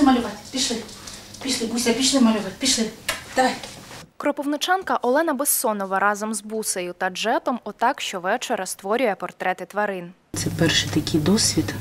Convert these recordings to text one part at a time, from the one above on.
малювати. Пішли. Пішли, Буся, пішли малювати. Пішли. Давай. Кропивничанка Олена Безсонова разом з Бусею та Джетом отак щовечора створює портрети тварин. Це перший такий досвід.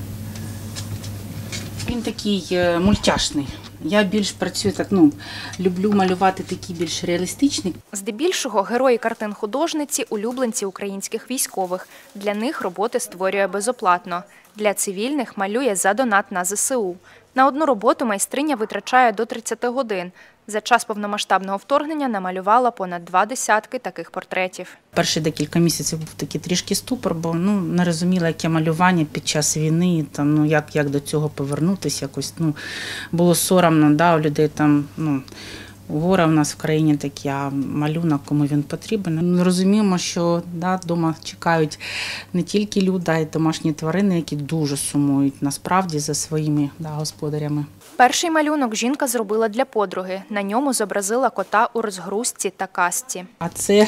Він такий мультяшний. Я більш працюю так, люблю малювати такі більш реалістичні. Здебільшого герої картин художниці – улюбленці українських військових. Для них роботи створює безоплатно. Для цивільних малює за донат на ЗСУ. На одну роботу майстриня витрачає до 30 годин. За час повномасштабного вторгнення намалювала понад 20 таких портретів. Перші декілька місяців був такий трішки ступор, бо не розуміла, яке малювання під час війни, як до цього повернутися, якось було соромно, у людей горе в нас в країні таке, а малюнок, кому він потрібен. Розуміємо, що вдома чекають не тільки люди, а й домашні тварини, які дуже сумують насправді за своїми господарями. Перший малюнок жінка зробила для подруги. На ньому зобразила кота у розгрузці та касці. А це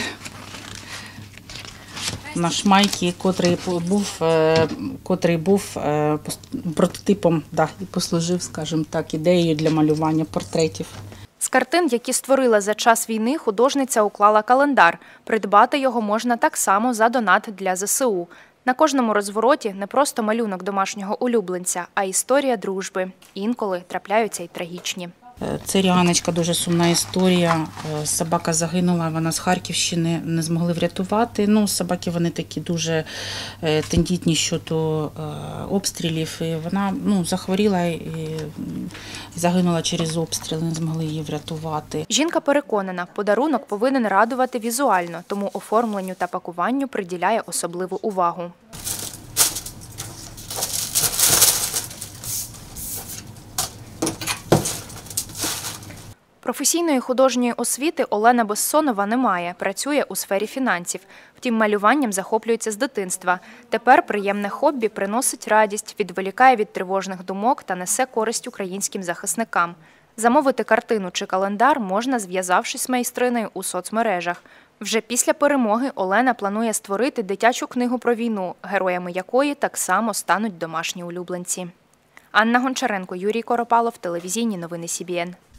наш Майкі, котрий був прототипом і послужив, скажімо так, ідеєю для малювання портретів. З картин, які створила за час війни, художниця уклала календар. Придбати його можна так само за донат для ЗСУ. На кожному розвороті не просто малюнок домашнього улюбленця, а історія дружби. Інколи трапляються й трагічні. Це Ріаночка, дуже сумна історія. Собака загинула, вона з Харківщини, не змогли врятувати. Собаки вони такі дуже тендітні щодо обстрілів. І вона захворіла і загинула через обстріли, не змогли її врятувати. Жінка переконана, подарунок повинен радувати візуально, тому оформленню та пакуванню приділяє особливу увагу. Професійної художньої освіти Олена Безсонова не має, працює у сфері фінансів. Втім, малюванням захоплюється з дитинства. Тепер приємне хобі приносить радість, відволікає від тривожних думок та несе користь українським захисникам. Замовити картину чи календар можна, зв'язавшись з майстриною у соцмережах. Вже після перемоги Олена планує створити дитячу книгу про війну, героями якої так само стануть домашні улюбленці. Анна Гончаренко, Юрій Коропалов, телевізійні новини СІБІН.